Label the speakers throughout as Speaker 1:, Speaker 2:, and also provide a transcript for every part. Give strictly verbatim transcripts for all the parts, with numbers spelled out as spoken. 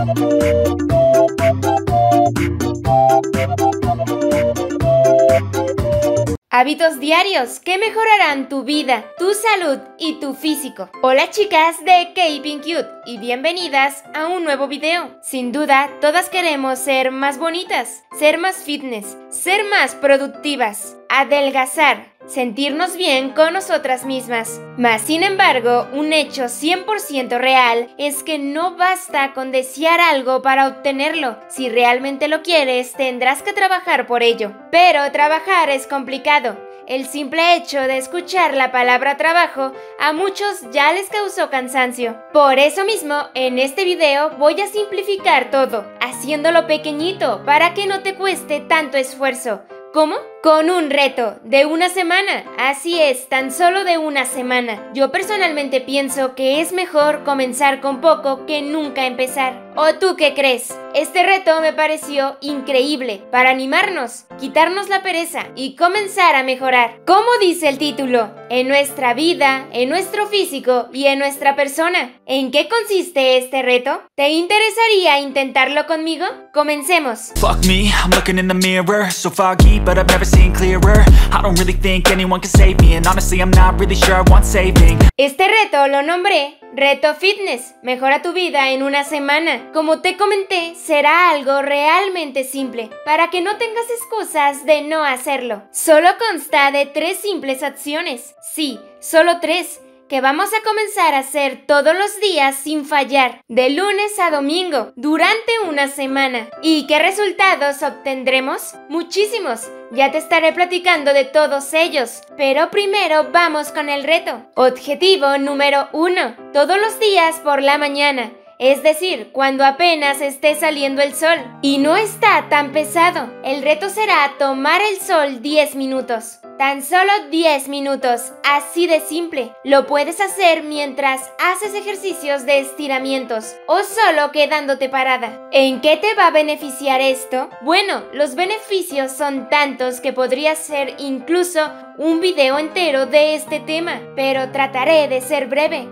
Speaker 1: Hábitos diarios que mejorarán tu vida, tu salud y tu físico. Hola chicas de Keeping Cute y bienvenidas a un nuevo video. Sin duda, todas queremos ser más bonitas, ser más fitness, ser más productivas, adelgazar, sentirnos bien con nosotras mismas. Mas, sin embargo, un hecho cien por ciento real es que no basta con desear algo para obtenerlo. Si realmente lo quieres, tendrás que trabajar por ello. Pero trabajar es complicado. El simple hecho de escuchar la palabra trabajo a muchos ya les causó cansancio. Por eso mismo, en este video voy a simplificar todo, haciéndolo pequeñito para que no te cueste tanto esfuerzo. ¿Cómo? Con un reto de una semana. Así es, tan solo de una semana. Yo personalmente pienso que es mejor comenzar con poco que nunca empezar. ¿O tú qué crees? Este reto me pareció increíble para animarnos, quitarnos la pereza y comenzar a mejorar. ¿Cómo dice el título? En nuestra vida, en nuestro físico y en nuestra persona. ¿En qué consiste este reto? ¿Te interesaría intentarlo conmigo? Comencemos.
Speaker 2: Fuck me, I'm looking in the mirror, so foggy, but I've never seen clearer. I don't really think anyone can save me, and honestly I'm not really sure I want saving.
Speaker 1: Este reto lo nombré Reto Fitness. Mejora tu vida en una semana. Como te comenté, será algo realmente simple, para que no tengas excusas de no hacerlo. Solo consta de tres simples acciones. Sí, solo tres, que vamos a comenzar a hacer todos los días sin fallar, de lunes a domingo, durante una semana. ¿Y qué resultados obtendremos? Muchísimos. Ya te estaré platicando de todos ellos, pero primero vamos con el reto. Objetivo número uno. Todos los días por la mañana, es decir, cuando apenas esté saliendo el sol. Y no está tan pesado. El reto será tomar el sol diez minutos. Tan solo diez minutos, así de simple. Lo puedes hacer mientras haces ejercicios de estiramientos o solo quedándote parada. ¿En qué te va a beneficiar esto? Bueno, los beneficios son tantos que podría hacer incluso un video entero de este tema, pero trataré de ser breve.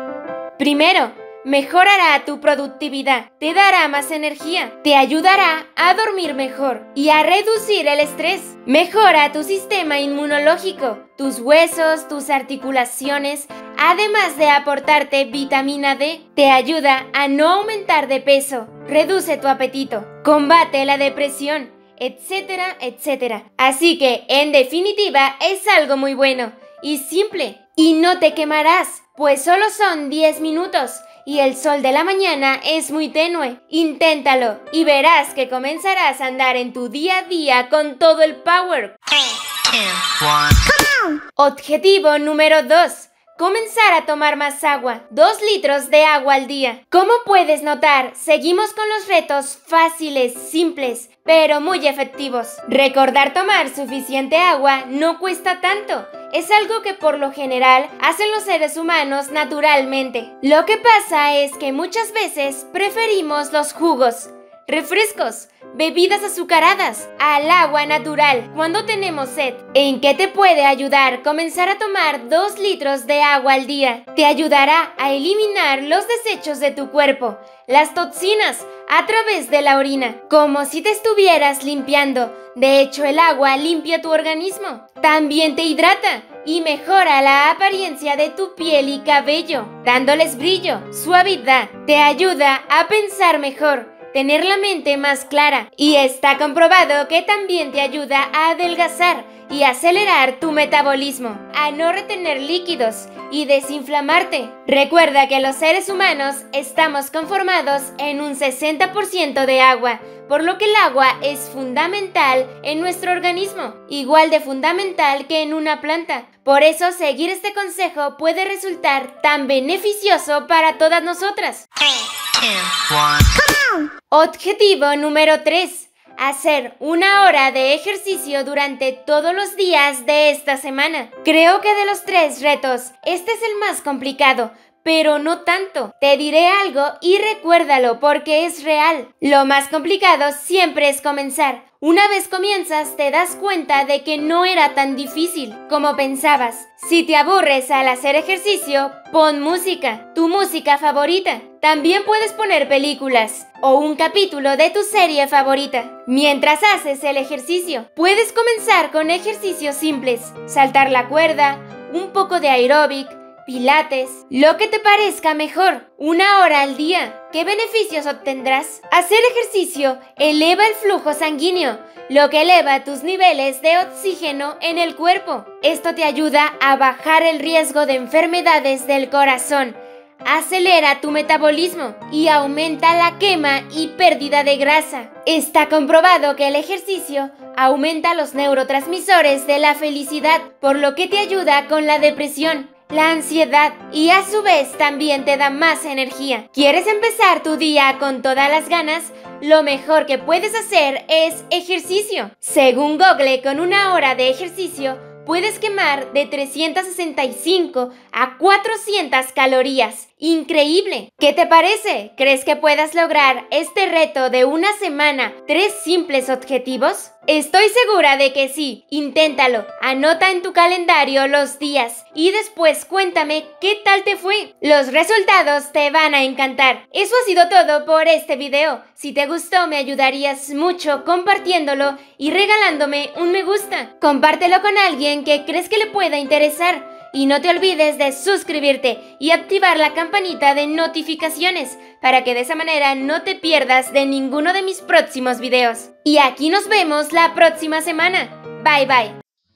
Speaker 1: Primero, mejorará tu productividad, te dará más energía, te ayudará a dormir mejor y a reducir el estrés. Mejora tu sistema inmunológico, tus huesos, tus articulaciones, además de aportarte vitamina D. Te ayuda a no aumentar de peso, reduce tu apetito, combate la depresión, etcétera, etcétera. Así que, en definitiva, es algo muy bueno y simple. Y no te quemarás, pues solo son diez minutos. Y el sol de la mañana es muy tenue. Inténtalo y verás que comenzarás a andar en tu día a día con todo el power. Objetivo número dos. Comenzar a tomar más agua. Dos litros de agua al día. Como puedes notar, seguimos con los retos fáciles, simples, pero muy efectivos. Recordar tomar suficiente agua no cuesta tanto. Es algo que por lo general hacen los seres humanos naturalmente. Lo que pasa es que muchas veces preferimos los jugos, refrescos, bebidas azucaradas al agua natural cuando tenemos sed. ¿En qué te puede ayudar comenzar a tomar dos litros de agua al día? Te ayudará a eliminar los desechos de tu cuerpo, las toxinas, a través de la orina, como si te estuvieras limpiando. De hecho, el agua limpia tu organismo. También te hidrata y mejora la apariencia de tu piel y cabello, dándoles brillo, suavidad. Te ayuda a pensar mejor, tener la mente más clara. Y está comprobado que también te ayuda a adelgazar y acelerar tu metabolismo, a no retener líquidos y desinflamarte. Recuerda que los seres humanos estamos conformados en un sesenta por ciento de agua, por lo que el agua es fundamental en nuestro organismo, igual de fundamental que en una planta. Por eso seguir este consejo puede resultar tan beneficioso para todas nosotras. Objetivo número tres. Hacer una hora de ejercicio durante todos los días de esta semana. Creo que de los tres retos, este es el más complicado, pero no tanto. Te diré algo y recuérdalo porque es real. Lo más complicado siempre es comenzar. Una vez comienzas, te das cuenta de que no era tan difícil como pensabas. Si te aburres al hacer ejercicio, pon música, tu música favorita. También puedes poner películas o un capítulo de tu serie favorita mientras haces el ejercicio. Puedes comenzar con ejercicios simples, saltar la cuerda, un poco de aeróbic, pilates, lo que te parezca mejor, una hora al día. ¿Qué beneficios obtendrás? Hacer ejercicio eleva el flujo sanguíneo, lo que eleva tus niveles de oxígeno en el cuerpo. Esto te ayuda a bajar el riesgo de enfermedades del corazón, acelera tu metabolismo y aumenta la quema y pérdida de grasa. Está comprobado que el ejercicio aumenta los neurotransmisores de la felicidad, por lo que te ayuda con la depresión, la ansiedad y a su vez también te da más energía. ¿Quieres empezar tu día con todas las ganas? Lo mejor que puedes hacer es ejercicio. Según Google, con una hora de ejercicio puedes quemar de trescientas sesenta y cinco a cuatrocientas calorías. ¡Increíble! ¿Qué te parece? ¿Crees que puedas lograr este reto de una semana, tres simples objetivos? Estoy segura de que sí. Inténtalo. Anota en tu calendario los días y después cuéntame qué tal te fue. Los resultados te van a encantar. Eso ha sido todo por este video. Si te gustó, me ayudarías mucho compartiéndolo y regalándome un me gusta. Compártelo con alguien que crees que le pueda interesar. Y no te olvides de suscribirte y activar la campanita de notificaciones para que de esa manera no te pierdas de ninguno de mis próximos videos. Y aquí nos vemos la próxima semana. Bye bye.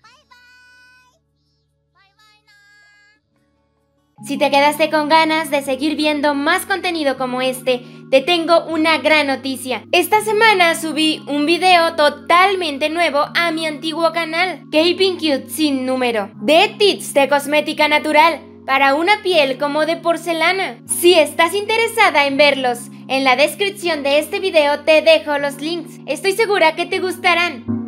Speaker 1: Si te quedaste con ganas de seguir viendo más contenido como este, te tengo una gran noticia. Esta semana subí un video totalmente nuevo a mi antiguo canal, Keeping Cute sin número, de tips de cosmética natural para una piel como de porcelana. Si estás interesada en verlos, en la descripción de este video te dejo los links. Estoy segura que te gustarán.